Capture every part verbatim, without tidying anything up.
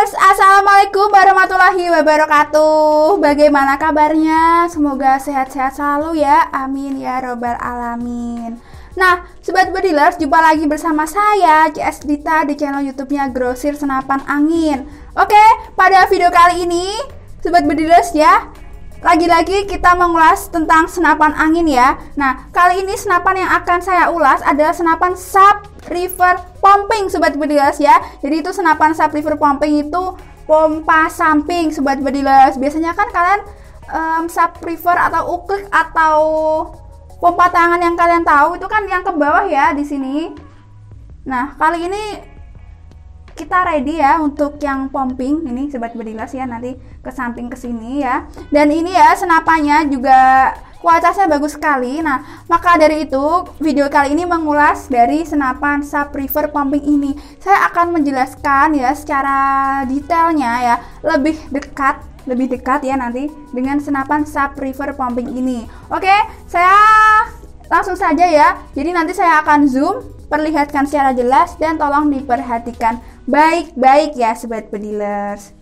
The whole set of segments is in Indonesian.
Bedilers, assalamualaikum warahmatullahi wabarakatuh. Bagaimana kabarnya? Semoga sehat-sehat selalu ya. Amin ya robbal alamin. Nah, Sobat Bedilers, jumpa lagi bersama saya C S Dita di channel YouTube-nya Grosir Senapan Angin. Oke, pada video kali ini Sobat Bedilers ya, lagi-lagi kita mengulas tentang senapan angin ya. Nah, kali ini senapan yang akan saya ulas adalah senapan sub river pumping Sobat Bedilers ya. Jadi itu senapan sub river pumping itu pompa samping Sobat Bedilers. Biasanya kan kalian um, sub river atau uklik atau pompa tangan yang kalian tahu itu kan yang ke bawah ya di sini. Nah, kali ini kita ready ya untuk yang pumping ini Sobat Bedilers ya, nanti ke samping ke sini ya. Dan ini ya senapannya juga kualitasnya bagus sekali. Nah, maka dari itu video kali ini mengulas dari senapan sub river pumping ini. Saya akan menjelaskan ya secara detailnya ya, lebih dekat, lebih dekat ya nanti dengan senapan sub river pumping ini. Oke, saya langsung saja ya. Jadi nanti saya akan zoom, perlihatkan secara jelas dan tolong diperhatikan baik-baik ya Sobat Bedilers.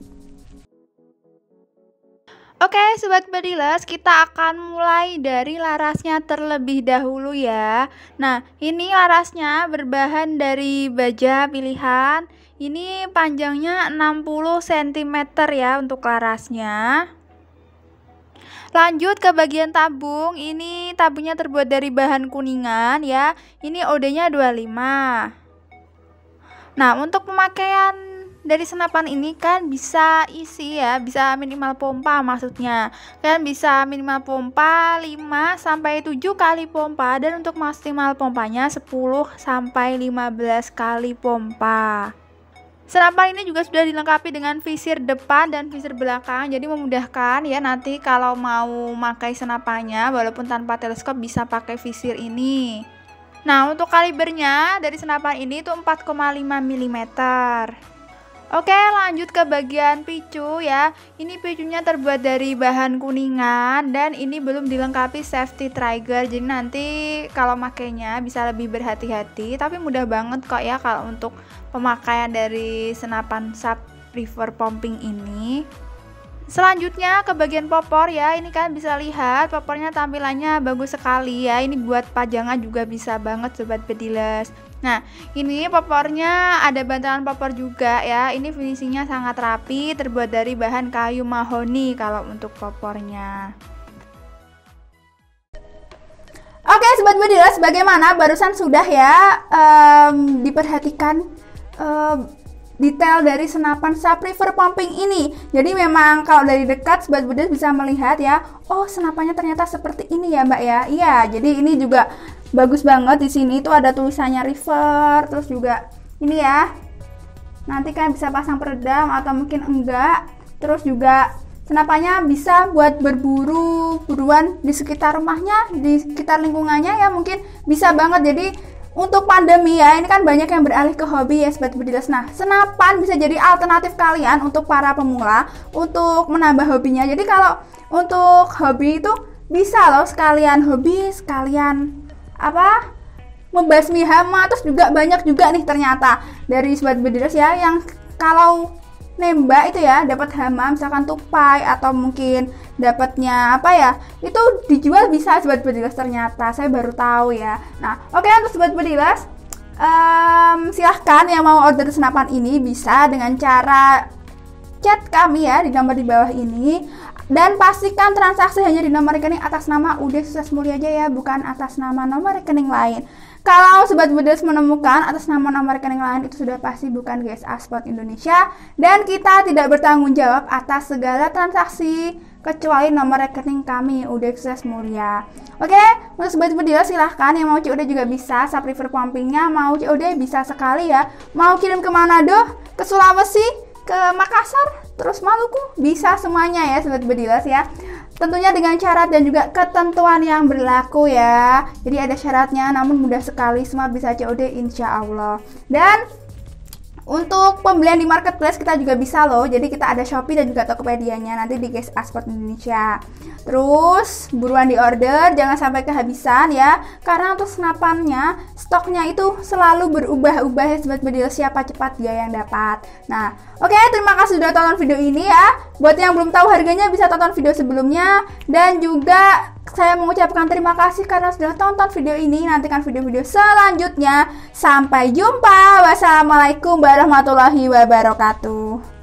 Oke Sobat Bedilers, kita akan mulai dari larasnya terlebih dahulu ya. Nah, ini larasnya berbahan dari baja pilihan. Ini panjangnya enam puluh sentimeter ya untuk larasnya. Lanjut ke bagian tabung. Ini tabungnya terbuat dari bahan kuningan ya. Ini O D-nya dua puluh lima. Nah, untuk pemakaian dari senapan ini kan bisa isi ya, bisa minimal pompa maksudnya. Kalian bisa minimal pompa lima sampai tujuh kali pompa, dan untuk maksimal pompanya sepuluh sampai lima belas kali pompa. Senapan ini juga sudah dilengkapi dengan visir depan dan visir belakang, jadi memudahkan ya nanti kalau mau pakai senapannya walaupun tanpa teleskop bisa pakai visir ini. Nah, untuk kalibernya dari senapan ini itu empat koma lima milimeter. Oke, lanjut ke bagian picu ya. Ini picunya terbuat dari bahan kuningan dan ini belum dilengkapi safety trigger. Jadi nanti kalau makainya bisa lebih berhati-hati, tapi mudah banget kok ya kalau untuk pemakaian dari senapan sub river pumping ini. Selanjutnya ke bagian popor ya. Ini kan bisa lihat popornya tampilannya bagus sekali ya. Ini buat pajangan juga bisa banget Sobat Bedilers. Nah, ini popornya ada bantalan popor juga ya. Ini finishingnya sangat rapi, terbuat dari bahan kayu mahoni kalau untuk popornya. Oke Sobat Bedilers, bagaimana barusan sudah ya um, diperhatikan um, detail dari senapan sub river pumping ini. Jadi memang kalau dari dekat Sobat Bedilers bisa melihat ya, oh senapannya ternyata seperti ini ya Mbak ya. Iya, jadi ini juga bagus banget. Di sini itu ada tulisannya river, terus juga ini ya. Nanti kan bisa pasang peredam atau mungkin enggak. Terus juga senapannya bisa buat berburu buruan di sekitar rumahnya, di sekitar lingkungannya ya, mungkin bisa banget. Jadi untuk pandemi ya, ini kan banyak yang beralih ke hobi ya Sobat Bedilers. Nah, senapan bisa jadi alternatif kalian untuk para pemula untuk menambah hobinya. Jadi kalau untuk hobi itu bisa loh, sekalian hobi, sekalian apa membasmi hama. Terus juga banyak juga nih ternyata dari Sobat Bedilers ya yang kalau nembak itu ya dapat hama, misalkan tupai atau mungkin dapatnya apa ya, itu dijual bisa Sobat Bedilers ternyata. Saya baru tahu ya. Nah, oke okay, untuk Sobat Bedilers, um, silahkan yang mau order senapan ini bisa dengan cara chat kami ya di nomor di bawah ini, dan pastikan transaksi hanya di nomor rekening atas nama Ude Sukses Mulia aja ya, bukan atas nama nomor rekening lain. Kalau Sobat Bedilers menemukan atas nama nomor rekening lain, itu sudah pasti bukan G S A Sport Indonesia, dan kita tidak bertanggung jawab atas segala transaksi kecuali nomor rekening kami Ude Sukses Mulia. Oke, untuk Sobat Bedilers silahkan yang mau C O D juga bisa, sub river pumpingnya mau C O D bisa sekali ya. Mau kirim ke Manado, ke Sulawesi, ke Makassar, terus Maluku, bisa semuanya ya Sobat Bedilers ya. Tentunya dengan syarat dan juga ketentuan yang berlaku ya. Jadi ada syaratnya namun mudah sekali, semua bisa C O D insya Allah. Dan Untuk pembelian di marketplace kita juga bisa loh. Jadi kita ada Shopee dan juga Tokopedia-nya nanti di Guys Export Indonesia. Terus buruan di order, jangan sampai kehabisan ya. Karena untuk senapannya stoknya itu selalu berubah-ubah ya Sobat Bedil, siapa cepat dia yang dapat. Nah, oke, okay, terima kasih sudah tonton video ini ya. Buat yang belum tahu harganya bisa tonton video sebelumnya. Dan juga saya mengucapkan terima kasih karena sudah tonton video ini. Nantikan video-video selanjutnya. Sampai jumpa. Wassalamualaikum warahmatullahi wabarakatuh.